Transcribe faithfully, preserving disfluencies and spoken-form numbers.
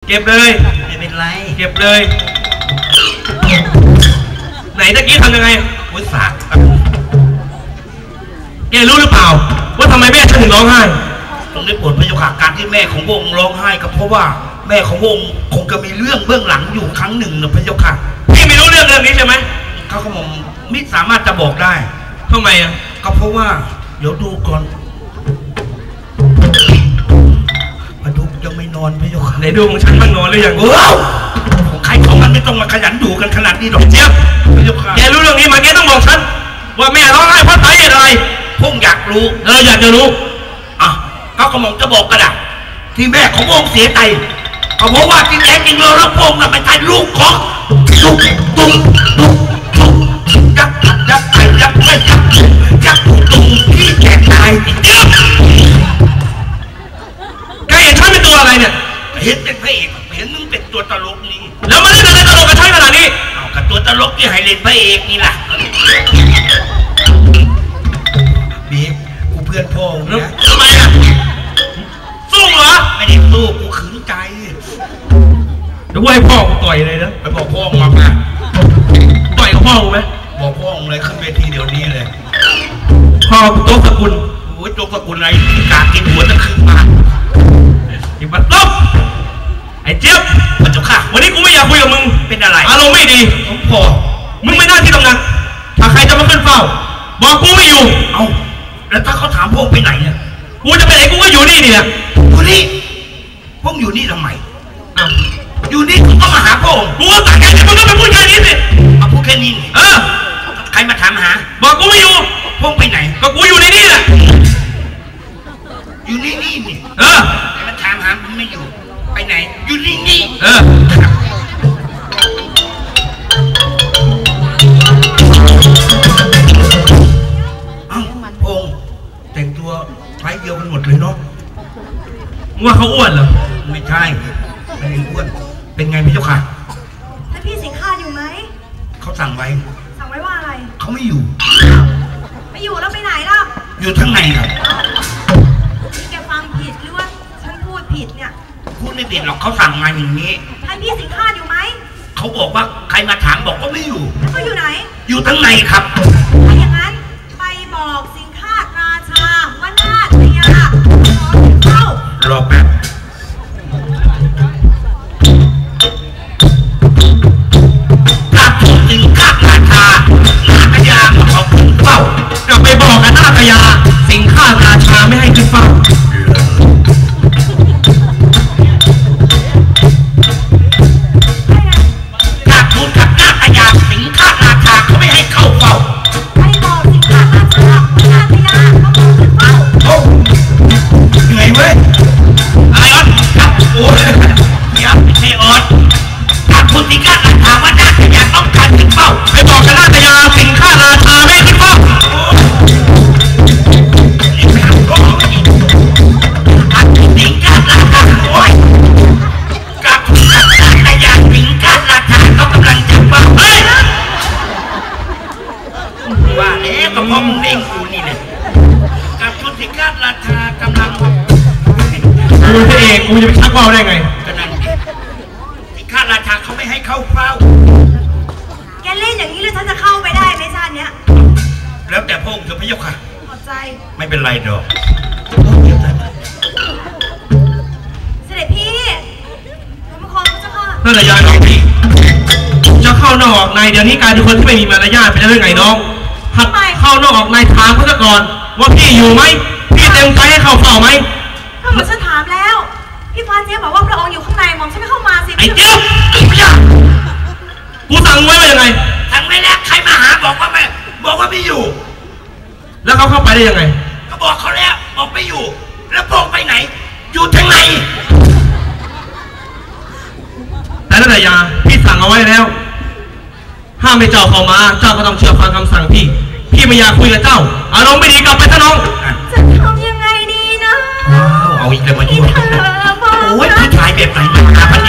เก็บเลยไม่เป็นไรเก็บเลยไหนตะกี้ทำยังไงวุ้นสาแกรู้หรือเปล่าว่าทำไมแม่ฉันถึงร้องไห้ต้องได้โปรดพระเจ้าค่ะการที่แม่ของวงร้องไห้ก็เพราะว่าแม่ของวงคงจะมีเรื่องเบื้องหลังอยู่ครั้งหนึ่งนะพระเจ้าค่ะพี่ไม่รู้เรื่องเรื่องนี้ใช่ไหมเขาก็มองไม่สามารถจะบอกได้ทำไมอ่ะก็เพราะว่าเดี๋ยวดูก่อนพระดุกยังไม่นอนพระเจ้าค่ะไหนดูของฉันมันนอนหรือยังว้าวของใครของมันไม่ต้องมาขยันดูกันขนาดนี้หรอกเจี๊ยบพระเจ้าค่ะแกรู้เรื่องนี้มาแกต้องบอกฉันว่าแม่ร้องไห้เพราะสาเหตุอะไรพงอยากรู้เอออยากจะรู้อ่ะเขาก็มองจะบอกกันอะที่แม่ของวงเสียใจเขาบอกว่าจริงแท้จริงเราแล้วพงน่ะเป็นใจลูกของลูกตุ้งตุ้งตุ้งยักษ์ยักษ์ไก่ยักษ์ไม่ยักษ์ยักษ์ตุ้งที่แก่ตายเจี๊ยบแกเห็นฉันเป็นตัวอะไรเนี่ยเห็นเป็นพระเอกเห็นมึงเป็นตัวตลกนี่แล้วมันเล่นอะไรตลกกับฉันขนาดนี้เอากับตัวตลกที่ให้เล่นพระเอกนี่แหละบีบกูเพื่อนพ่อมึงนะทำไมอ่ะสู้เหรอไม่ได้สู้กูขืนใจเดี๋ยวให้พ่อกูต่อยเลยนะไปบอกพ่อมาป่ะต่อยกับพ่อกูไหมบอกพ่อเลยขึ้นเวทีเดี๋ยวนี้เลยพ่อกูโต๊ะสกุลโอ้ยโต๊ะสกุลอะไรกากินหัวจะขึ้นมาอีบัดลบไอ้เจี๊ยบพระเจ้าค่ะวันนี้กูไม่อยากคุยกับมึงเป็นอะไรอารมณ์ไม่ดีพ่อมึงไม่น่าที่ตำหนักถ้าใครจะมาขึ้นเฝ้าบอกกูไม่อยู่เอ้าแล้วถ้าเขาถามพวกไปไหนเนี่ยกูจะไปไหนกูก็อยู่นี่นี่แหละอยู่นี่พวกอยู่นี่ทำไมอ้าวอยู่นี่กูก็มาหาพวกกูก็ตัดแค่นี้มึงก็ไปพูดแค่นี้สิมาพูดแค่นี้เออใครมาถามหาบอกกูไม่อยู่พวกไปไหนก็กูอยู่ในนี่แหละอยู่นี่นี่นี่เออมาถามหามึงไม่อยู่ไปไหนอยู่นี่นี่เออเอ้าพงแต่งตัวไร้เดียวกันหมดเลยเนาะว่าเขาอ้วนเหรอไม่ใช่ไม่ได้อ้วนเป็นไงพี่เจ้าค่ะท่านพี่สิงคาอยู่ไหมเขาสั่งไว้สั่งไว้ว่าอะไรเขาไม่อยู่ไม่อยู่แล้วไปไหนล่ะอยู่ทั้งในครับแกฟังผิดหรือว่าฉันพูดผิดเนี่ยพูดไม่ผิดหรอกเขาสั่งมาอย่างนี้ท่านพี่สิงคาอยู่ไหมเขาบอกว่าใครมาถามบอกว่าไม่อยู่เขาอยู่ไหนอยู่ทั้งในครับถ้าอย่างนั้นไปบอกสิงคาราชาว่านาฏยาเข้ารอแป๊บถ้าพูดถึงข้าราชานาฏยาเขาขึ้นเฝ้าจะไปบอกกับนาฏยาสิงคาราชาไม่ให้ขึ้นเฝ้าถ้าพูดกับนาฏยาสิงคาราชาเขาไม่ให้เข้าเฝ้าไปบอกสิงคาราชาว่านาฏยาเขาขึ้นเฝ้าโอ้เหนื่อยเว้ยอะไรออดครับโอ้ยยับไม่ออดถ้าพูดสิงคาราชาว่านาฏยาต้องการขึ้นเฝ้าไปบอกกับนาฏยาสิงคาราชาไม่ให้ขึ้นเฝ้าสิงคาราชาโอ้ยกับนาฏยาสิงคาราชาเขากำลังจะเฝ้าเฮ้ยว่าแล้วก็พอมึงเล่งกูนี่เลยกับชุดสิงคาราชากำลังกูเป็นพระเอกกูจะไปชักว่าวได้ไงก็นั่นสิงคาราชาเขาไม่ให้เข้าเฝ้าแกเล่นอย่างนี้แล้วฉันจะเข้าไปได้ไหมชาติเนี้ยแล้วแต่พระองค์เถอะพระเจ้าค่ะขอบใจไม่เป็นไรดอกเสด็จพี่ผมขอพระเจ้าค่ะนั่นแหละยายน้องพี่จะเข้านอกออกในเดี๋ยวนี้กลายเป็นคนที่ไม่มีมารยาทไปได้ยังไงน้องหัดเข้านอกออกในถามเขาซะก่อนว่าพี่อยู่ไหมพี่เต็มใจให้เข้าเฝ้าไหมถ้าหมดฉันถามแล้วพี่ฟ้าเจ๊บอกว่าพระองค์อยู่ข้างในหม่อมฉันไม่เข้ามาสิไอ้เจี๊ยบกูสั่งไว้ว่ายังไงสั่งไว้แล้วใครมาหาบอกว่าไม่บอกว่าไม่อยู่แล้วเขาเข้าไปได้ยังไงก็บอกเขาแล้วบอกไม่อยู่แล้วบอกไปไหนอยู่ทางไหนแต่นั่นแหละยาพี่สั่งเอาไว้แล้วห้ามให้เจ้าเข้ามาเจ้าก็ต้องเชื่อฟังคำสั่งพี่พี่ไม่อยากคุยกับเจ้าอารมณ์ไม่ดีกลับไปซะน้องจะทำยังไงดีนะเอาอีกแล้วมาช่วยโอ้ยผู้ชายแบบไหนมาหาพ